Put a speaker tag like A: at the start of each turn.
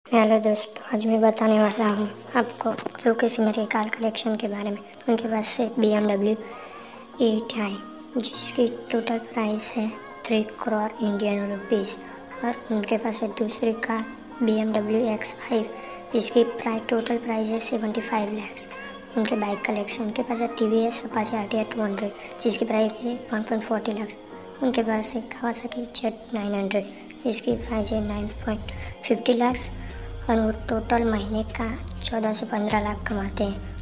A: Hello दोस्तों, आज मैं बताने वाला हूँ आपको लोकेश गेमर के कार कलेक्शन के बारे में। उनके पास से BMW 8 है जिसकी टोटल प्राइस है 3 करोड़ इंडियन रुपीज़। और उनके पास है दूसरी कार BMW X5 जिसकी टोटल प्राइस है 75 लैक्स। उनके बाइक कलेक्शन, उनके पास है TVS अपाचे RTR 200 जिसकी प्राइस है 1.40 लाख। उनके पास है कावासाकी Z900 जिसकी प्राइस है 9.50 लाख। और वो टोटल महीने का 14 से 15 लाख कमाते हैं।